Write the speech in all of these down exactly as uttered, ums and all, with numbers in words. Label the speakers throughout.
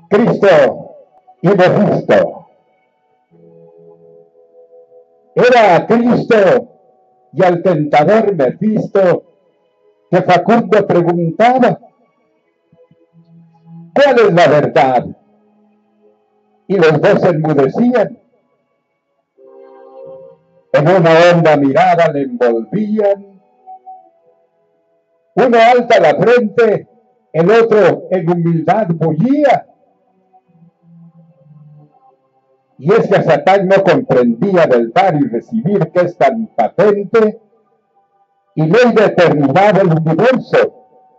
Speaker 1: Cristo y Mefisto. Era Cristo y al tentador Mefisto que Facundo preguntaba: ¿cuál es la verdad? Y los dos enmudecían. En una honda mirada le envolvían. Uno alta la frente, el otro en humildad bullía. Y es que a Satán no comprendía del dar y recibir, que es tan patente y ley de eternidad del universo.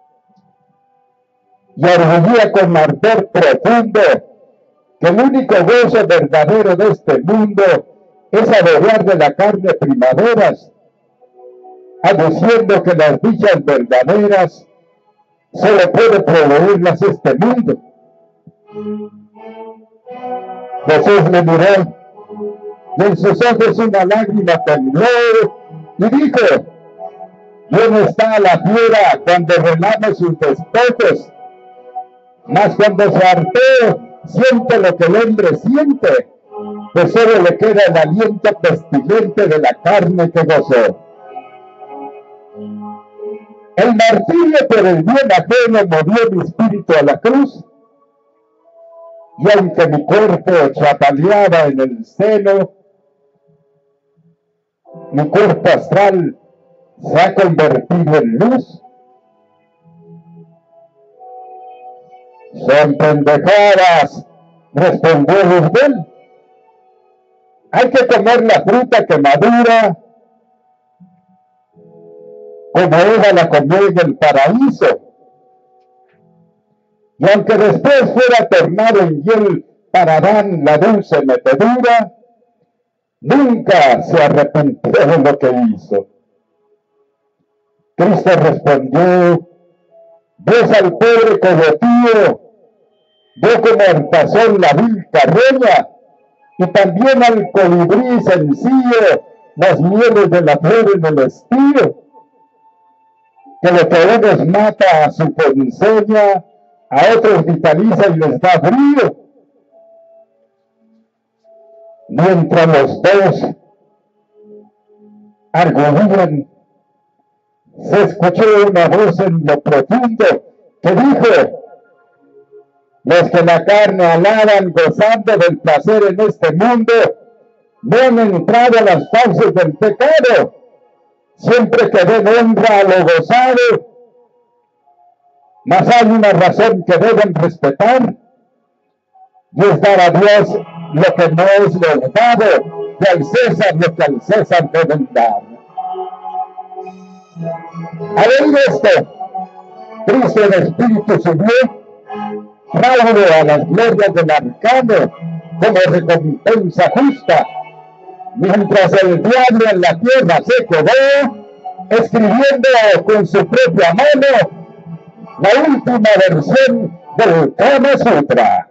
Speaker 1: Y arguía con ardor profundo que el único gozo verdadero de este mundo es adorar de la carne primaveras, aduciendo que las dichas verdaderas solo puede proveerlas este mundo. Jesús le miró y en sus ojos una lágrima tembló y dijo: bien está la fiera cuando relame sus despojos, mas cuando se hartó siente lo que el hombre siente, pues solo le queda el aliento pestilente de la carne que gozó. El martirio por el bien ajeno movió mi espíritu a la cruz, y aunque mi cuerpo chapaleaba en el seno, mi cuerpo astral se ha convertido en luz. Son pendejadas, respondió Luzbel. Hay que comer la fruta que madura, como Eva la comió en el paraíso. Y aunque después fuera tornado en hiel para Adán la dulce metedura, nunca se arrepintió de lo que hizo. Cristo respondió: ves al pobre cogotío, ve como hartazón la vil carroña, y también al colibrí sencillo las mieles de la flor en el estío, que lo que a unos mata a su ponceña, a otros vitaliza y les da brío. Mientras los dos arguían, se escuchó una voz en lo profundo que dijo: los que la carne alaban gozando del placer en este mundo no han entrado a las fauces del pecado. Siempre que den honra a lo gozado, mas hay una razón que deben respetar, y es dar a Dios lo que no es lo dado, y al César lo que al César deben dar. Al oír esto, Cristo el Espíritu subió, raudo a las glorias del arcano, como recompensa justa, mientras el diablo en la tierra se quedó, escribiendo con su propia mano la última versión del Kama Sutra.